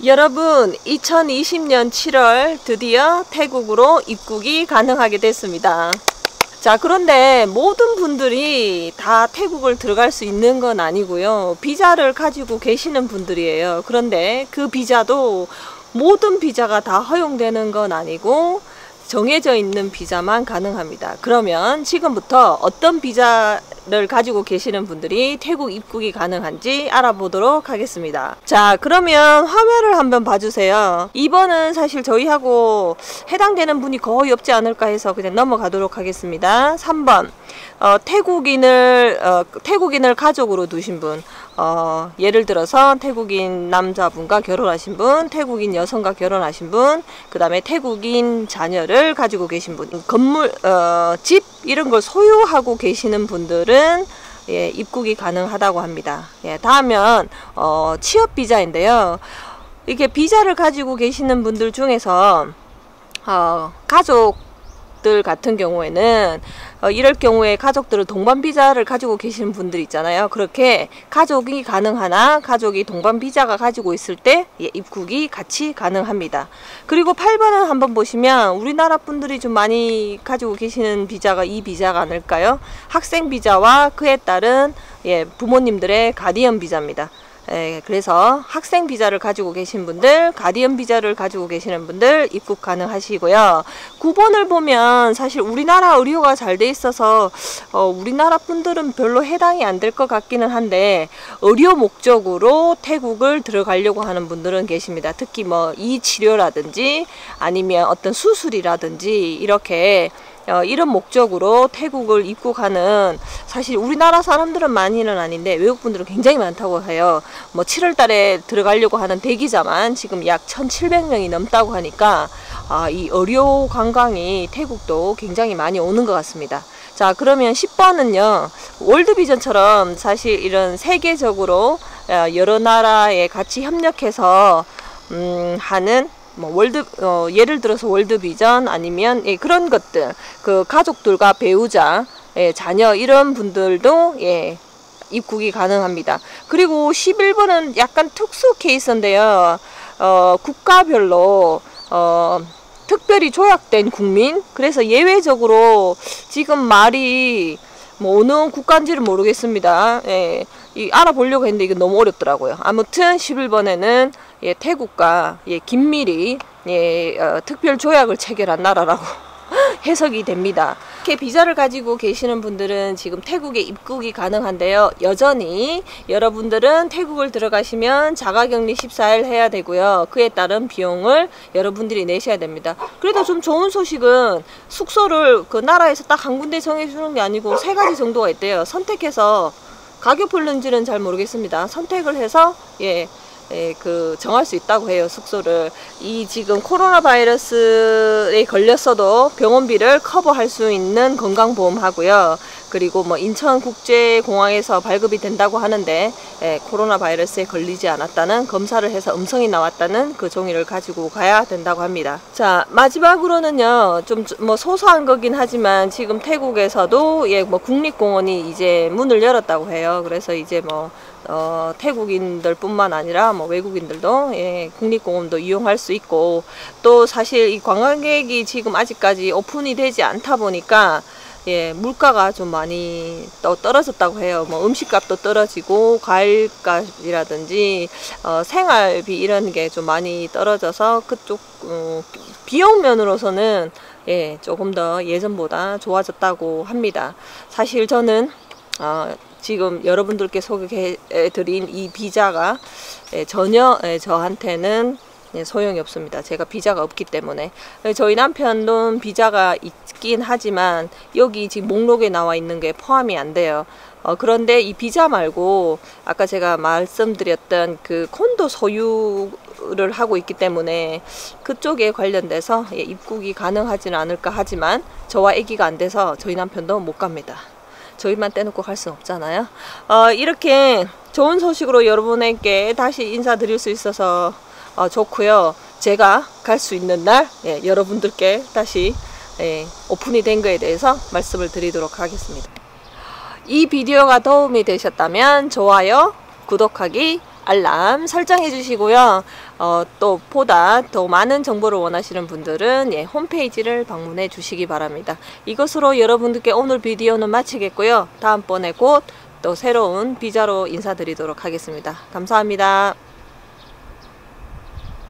여러분, 2020년 7월 드디어 태국으로 입국이 가능하게 됐습니다. 자, 그런데 모든 분들이 다 태국을 들어갈 수 있는 건 아니고요. 비자를 가지고 계시는 분들이에요. 그런데 그 비자도 모든 비자가 다 허용되는 건 아니고 정해져 있는 비자만 가능합니다. 그러면 지금부터 어떤 비자를 가지고 계시는 분들이 태국 입국이 가능한지 알아보도록 하겠습니다. 자, 그러면 화면을 한번 봐주세요. 2번은 사실 저희하고 해당되는 분이 거의 없지 않을까 해서 그냥 넘어가도록 하겠습니다. 3번 태국인을 가족으로 두신 분, 예를 들어서 태국인 남자분과 결혼하신 분, 태국인 여성과 결혼하신 분, 그 다음에 태국인 자녀를 가지고 계신 분, 건물, 집 이런 걸 소유하고 계시는 분들은 예, 입국이 가능하다고 합니다. 예, 다음은 취업 비자인데요. 이렇게 비자를 가지고 계시는 분들 중에서 가족들 같은 경우에는 이럴 경우에 가족들을 동반 비자를 가지고 계시는 분들 있잖아요. 그렇게 가족이 가능하나 가족이 동반 비자가 가지고 있을 때 예, 입국이 같이 가능합니다. 그리고 8번은 한번 보시면 우리나라 분들이 좀 많이 가지고 계시는 비자가 이 비자가 아닐까요? 학생 비자와 그에 따른 예, 부모님들의 가디언 비자입니다. 예, 그래서 학생 비자를 가지고 계신 분들, 가디언 비자를 가지고 계시는 분들 입국 가능하시고요. 9번을 보면 사실 우리나라 의료가 잘 돼 있어서 우리나라 분들은 별로 해당이 안 될 것 같기는 한데 의료 목적으로 태국을 들어가려고 하는 분들은 계십니다. 특히 뭐 이 치료라든지 아니면 어떤 수술이라든지 이렇게 이런 목적으로 태국을 입국하는, 사실 우리나라 사람들은 많이는 아닌데 외국분들은 굉장히 많다고 해요. 뭐 7월 달에 들어가려고 하는 대기자만 지금 약 1700명이 넘다고 하니까 이 의료 관광이 태국도 굉장히 많이 오는 것 같습니다. 자, 그러면 10번은요. 월드비전처럼 사실 이런 세계적으로 여러 나라에 같이 협력해서 하는 뭐 예를 들어서 월드비전 아니면 예, 그런 것들, 그 가족들과 배우자, 예, 자녀 이런 분들도 예, 입국이 가능합니다. 그리고 11번은 약간 특수 케이스인데요. 국가별로 특별히 조약된 국민, 그래서 예외적으로 지금 말이 뭐 어느 국가인지를 모르겠습니다. 예, 알아보려고 했는데 이게 너무 어렵더라고요. 아무튼 11번에는 예, 태국과 예, 긴밀히 예, 특별 조약을 체결한 나라라고 해석이 됩니다. 이렇게 비자를 가지고 계시는 분들은 지금 태국에 입국이 가능한데요. 여전히 여러분들은 태국을 들어가시면 자가격리 14일 해야 되고요. 그에 따른 비용을 여러분들이 내셔야 됩니다. 그래도 좀 좋은 소식은 숙소를 그 나라에서 딱 한 군데 정해주는 게 아니고 3가지 정도가 있대요. 선택해서 가격별로인지는 잘 모르겠습니다. 선택을 해서 예, 그 정할 수 있다고 해요. 숙소를. 이 지금 코로나 바이러스에 걸렸어도 병원비를 커버할 수 있는 건강보험 하고요. 그리고 뭐 인천국제공항에서 발급이 된다고 하는데 코로나 바이러스에 걸리지 않았다는, 검사를 해서 음성이 나왔다는 그 종이를 가지고 가야 된다고 합니다. 자, 마지막으로는요, 좀 뭐 소소한 거긴 하지만 지금 태국에서도 예, 뭐 국립공원이 이제 문을 열었다고 해요. 그래서 이제 뭐 태국인들 뿐만 아니라 뭐 외국인들도 예, 국립공원도 이용할 수 있고, 또 사실 이 관광객이 지금 아직까지 오픈이 되지 않다 보니까 예, 물가가 좀 많이 떨어졌다고 해요. 뭐 음식값도 떨어지고 과일값이라든지 생활비 이런 게 좀 많이 떨어져서 그쪽 비용 면으로서는 예, 조금 더 예전보다 좋아졌다고 합니다. 사실 저는 지금 여러분들께 소개해드린 이 비자가 전혀 저한테는 소용이 없습니다. 제가 비자가 없기 때문에. 저희 남편은 비자가 있긴 하지만 여기 지금 목록에 나와 있는 게 포함이 안 돼요. 그런데 이 비자 말고 아까 제가 말씀드렸던 그 콘도 소유를 하고 있기 때문에 그쪽에 관련돼서 입국이 가능하지는 않을까 하지만 저와 아기가 안 돼서 저희 남편도 못 갑니다. 저희만 떼놓고 갈 수는 없잖아요. 이렇게 좋은 소식으로 여러분에게 다시 인사드릴 수 있어서 좋고요. 제가 갈 수 있는 날 예, 여러분들께 다시 오픈이 된 거에 대해서 말씀을 드리도록 하겠습니다. 이 비디오가 도움이 되셨다면 좋아요, 구독하기 알람 설정해 주시고요. 또 보다 더 많은 정보를 원하시는 분들은 홈페이지를 방문해 주시기 바랍니다. 이것으로 여러분들께 오늘 비디오는 마치겠고요. 다음번에 곧 또 새로운 비자로 인사드리도록 하겠습니다. 감사합니다.